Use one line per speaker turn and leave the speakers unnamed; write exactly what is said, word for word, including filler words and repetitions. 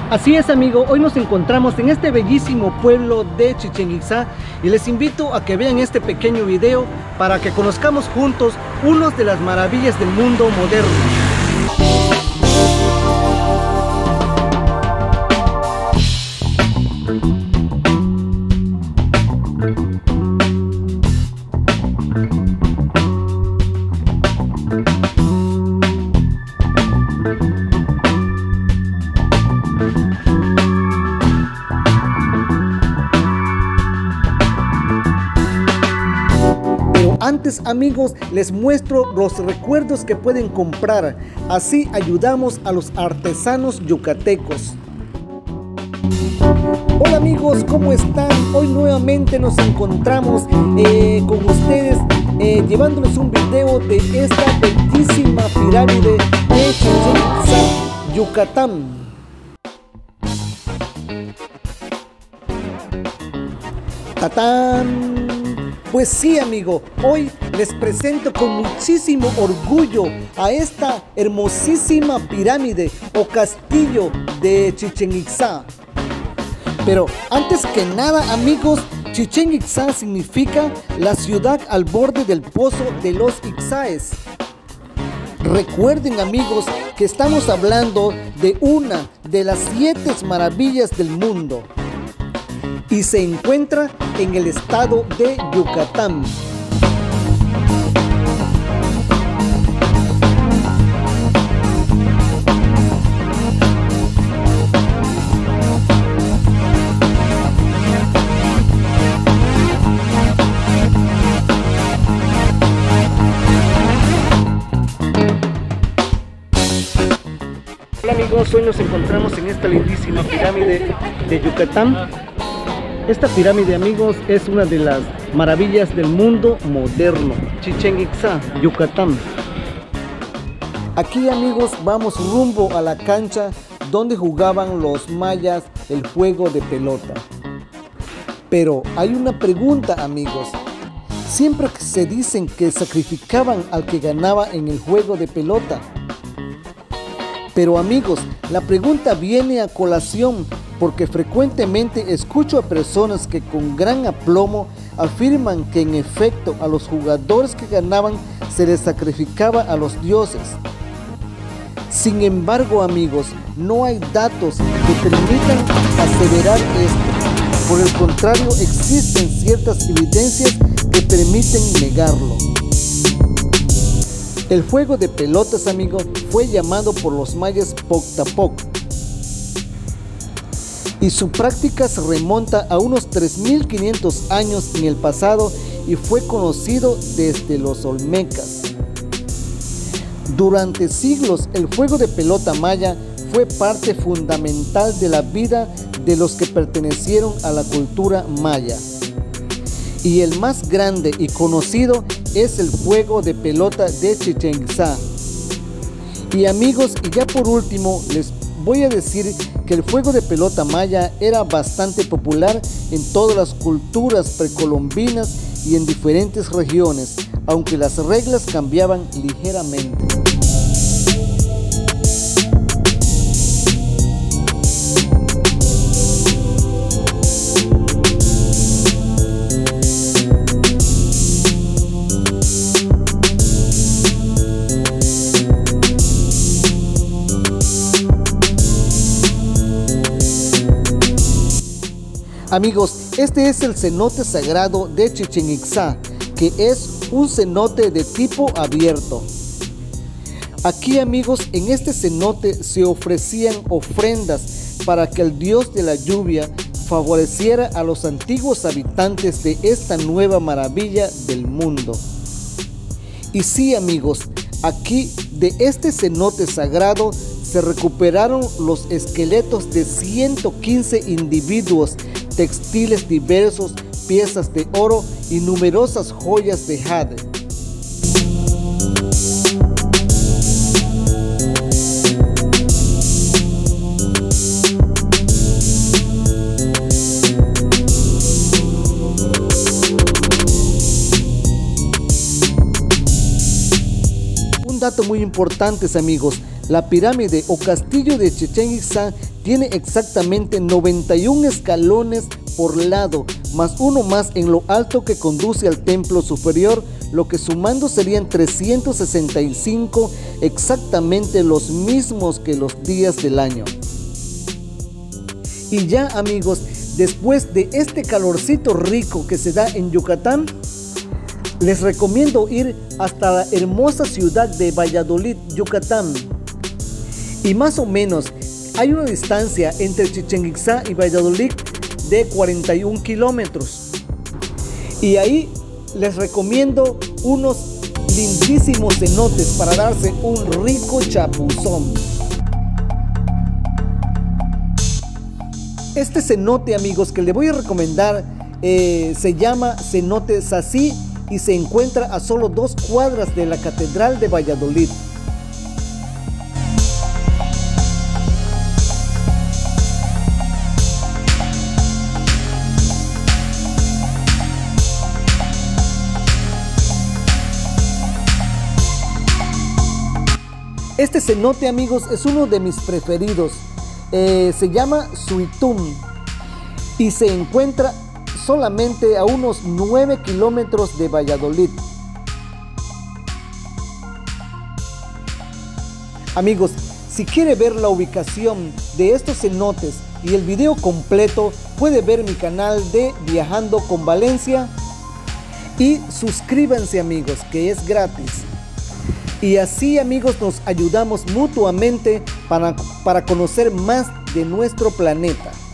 Así es, amigo, hoy nos encontramos en este bellísimo pueblo de Chichén Itzá y les invito a que vean este pequeño video para que conozcamos juntos unas de las maravillas del mundo moderno. Antes, amigos, les muestro los recuerdos que pueden comprar, así ayudamos a los artesanos yucatecos. Hola amigos, ¿cómo están? Hoy nuevamente nos encontramos eh, con ustedes eh, llevándoles un video de esta bellísima pirámide de Chichén Itzá, Yucatán. ¡Tatán! Pues sí, amigo, hoy les presento con muchísimo orgullo a esta hermosísima pirámide o castillo de Chichén Itzá. Pero antes que nada, amigos, Chichén Itzá significa la ciudad al borde del pozo de los Itzáes. Recuerden, amigos, que estamos hablando de una de las siete maravillas del mundo y se encuentra en el estado de Yucatán. Hola amigos, hoy nos encontramos en esta lindísima pirámide de Yucatán. Esta pirámide, amigos, es una de las maravillas del mundo moderno. Chichén Itzá, Yucatán. Aquí, amigos, vamos rumbo a la cancha donde jugaban los mayas el juego de pelota. Pero hay una pregunta, amigos. Siempre se dicen que sacrificaban al que ganaba en el juego de pelota. Pero, amigos, la pregunta viene a colación porque frecuentemente escucho a personas que con gran aplomo afirman que en efecto a los jugadores que ganaban se les sacrificaba a los dioses. Sin embargo, amigos, no hay datos que permitan aseverar esto. Por el contrario, existen ciertas evidencias que permiten negarlo. El juego de pelotas, amigos, fue llamado por los mayas Poctapoc y su práctica se remonta a unos tres mil quinientos años en el pasado y fue conocido desde los olmecas. Durante siglos el juego de pelota maya fue parte fundamental de la vida de los que pertenecieron a la cultura maya. Y el más grande y conocido es el juego de pelota de Chichén Itzá. Y amigos, y ya por último les voy a decir que el juego de pelota maya era bastante popular en todas las culturas precolombinas y en diferentes regiones, aunque las reglas cambiaban ligeramente. Amigos, este es el cenote sagrado de Chichén Itzá, que es un cenote de tipo abierto. Aquí, amigos, en este cenote se ofrecían ofrendas para que el dios de la lluvia favoreciera a los antiguos habitantes de esta nueva maravilla del mundo. Y sí, amigos, aquí de este cenote sagrado se recuperaron los esqueletos de ciento quince individuos, textiles diversos, piezas de oro y numerosas joyas de jade. Un dato muy importante, amigos, La pirámide o castillo de Chichén Itzá tiene exactamente noventa y un escalones por lado, más uno más en lo alto que conduce al templo superior, lo que sumando serían trescientos sesenta y cinco, exactamente los mismos que los días del año. Y ya, amigos, después de este calorcito rico que se da en Yucatán, les recomiendo ir hasta la hermosa ciudad de Valladolid, Yucatán. Y más o menos hay una distancia entre Chichén Itzá y Valladolid de cuarenta y un kilómetros. Y ahí les recomiendo unos lindísimos cenotes para darse un rico chapuzón. Este cenote, amigos, que le voy a recomendar eh, se llama Cenote Sací y se encuentra a solo dos cuadras de la Catedral de Valladolid. Este cenote, amigos, es uno de mis preferidos. Eh, se llama Suitum y se encuentra solamente a unos nueve kilómetros de Valladolid. Amigos, si quiere ver la ubicación de estos cenotes y el video completo, puede ver mi canal de Viajando con Valencia y suscríbanse, amigos, que es gratis. Y así, amigos, nos ayudamos mutuamente para, para conocer más de nuestro planeta.